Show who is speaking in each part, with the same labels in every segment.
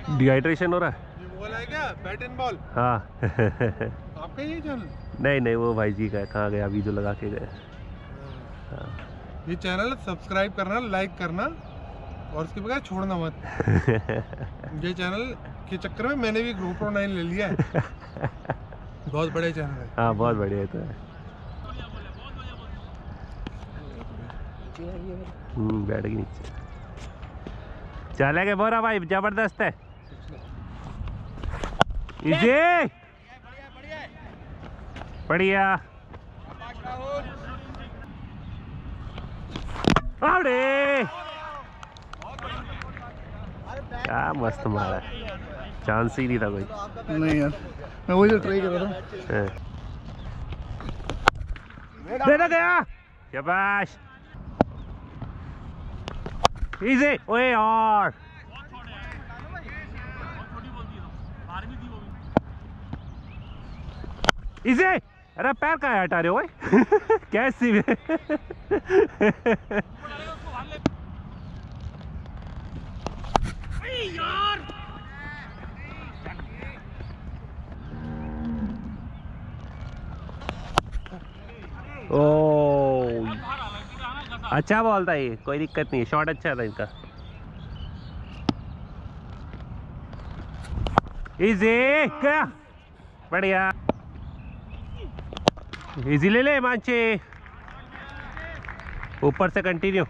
Speaker 1: Dehydration हो रहा है।
Speaker 2: ये बॉल है क्या? Bat and ball.
Speaker 1: हाँ।
Speaker 2: आपका ये चैनल?
Speaker 1: नहीं नहीं, वो भाई जी का है। कहाँ गया? अभी जो लगा के गए। हाँ।
Speaker 2: ये चैनल सब्सक्राइब करना, लाइक करना और उसके बगैर छोड़ना मत। ये चैनल के चक्कर में मैंने भी GoPro 9 ले लिया है। बहुत बड़े चैनल है।
Speaker 1: हाँ बहुत बढ़िया है तो है। बैठ के नीचे चलेगा बोरा भाई, जबरदस्त है। इजी बढ़िया। अरे क्या मस्त मारा, चांस ही नहीं था कोई।
Speaker 2: नहीं यार, मैं वही तो ट्राई कर रहा था।
Speaker 1: दे दो गया, शाबाश। इजी। ओए यार इजी। अरे पैर कहाँ हटा रहे हो भाई? कैसी में? ओ अच्छा बॉल था ये, कोई दिक्कत नहीं है। शॉट अच्छा था इनका। इजी क्या बढ़िया। इजी ले ले मांचे, ऊपर से कंटिन्यू।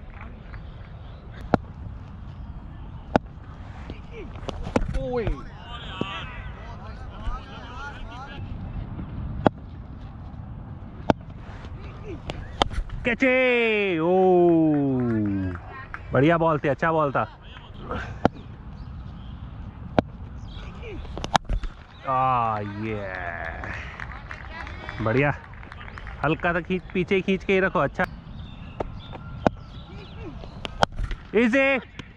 Speaker 1: कैचे। ओ बढ़िया बॉल थी, अच्छा बॉल था। ये बढ़िया, हल्का सा खींच, पीछे खींच के ही रखो। अच्छा इजी।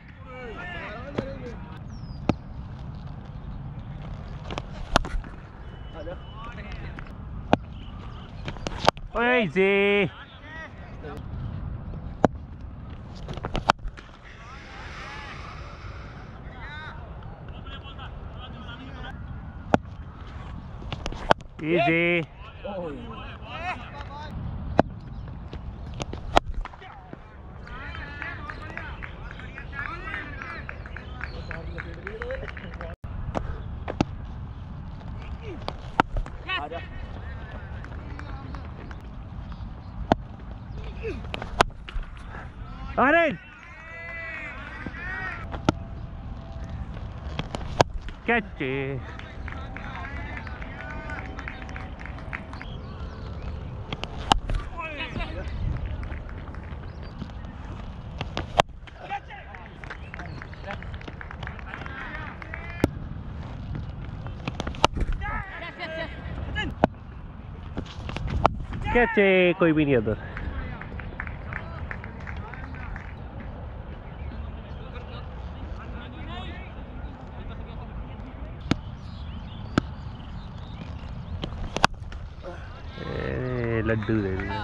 Speaker 1: इजी। इजी। अरे कैचे। कैचे, कोई भी नहीं उधर। लड्डू दे दिया।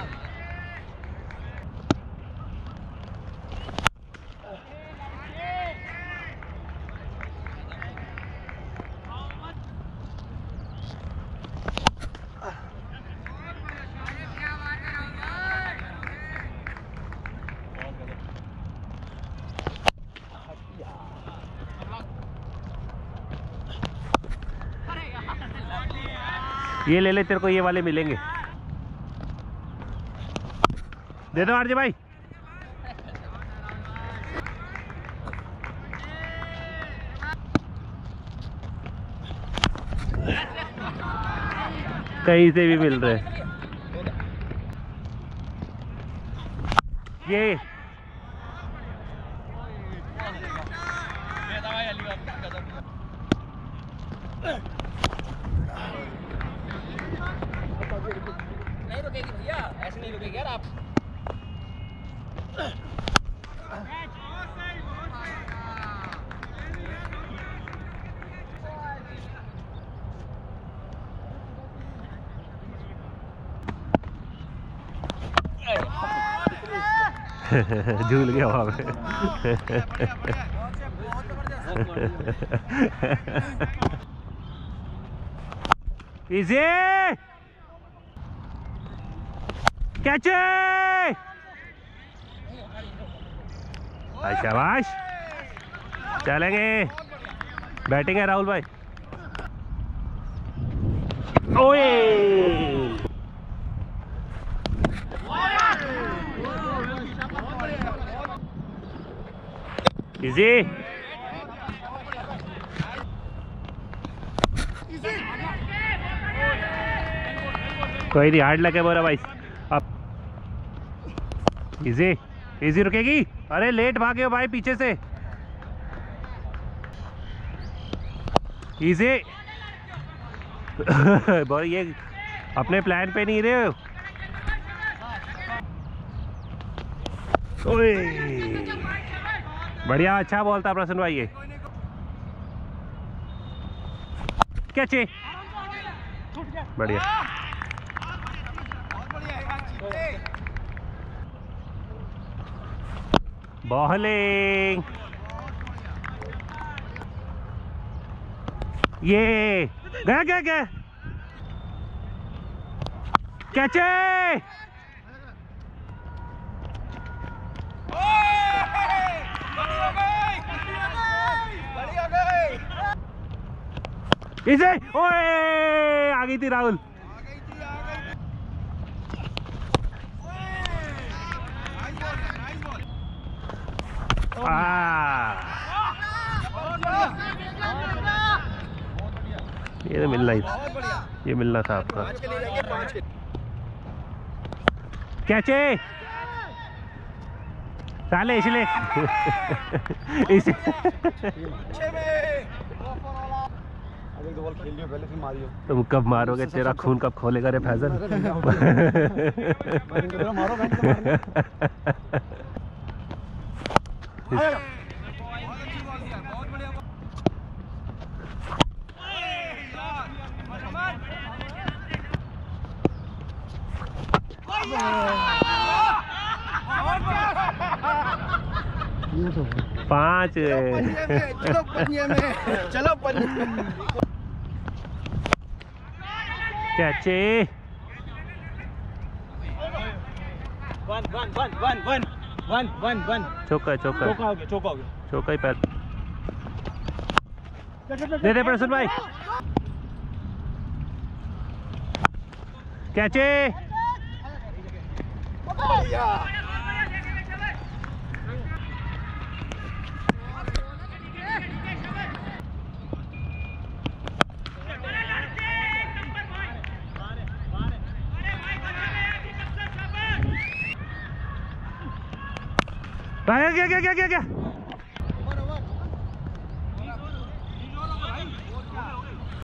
Speaker 1: ये ले ले, तेरे को ये वाले मिलेंगे। दे दो आरजे भाई। कहीं से भी मिल रहे ये।
Speaker 3: नहीं रुकेगी भैया, ऐसे नहीं रुकेगी यार आप।
Speaker 1: झूल गया वहां पे। इजी कैच, शाबाश, चलेंगे। बैटिंग है राहुल भाई। ओए इजी, कोई नहीं, हार्ड लगे बोरा भाई। अब इजी, इजी रुकेगी। अरे लेट भागे हो भाई पीछे से। इजी बोल, ये अपने प्लान पे नहीं रहे हो। ओए बढ़िया, अच्छा बॉल था प्रसन्न भाई। ये कैच, बढ़िया। बॉलिंग, ये गया गया गया, कैच, इसे, ओए आ गई थी राहुल। ये तो मिलना ही था, ये मिलना था आपका। कैचे साले, इसलिए इसे तुम कब मारोगे, तेरा खून कब खोलेगा रे फैजल। पांच,
Speaker 3: चलो
Speaker 1: कैचे, चौका चौका चौका ही पैर दे दे प्रसन्न भाई। कैचे, गया गया गया गया गया।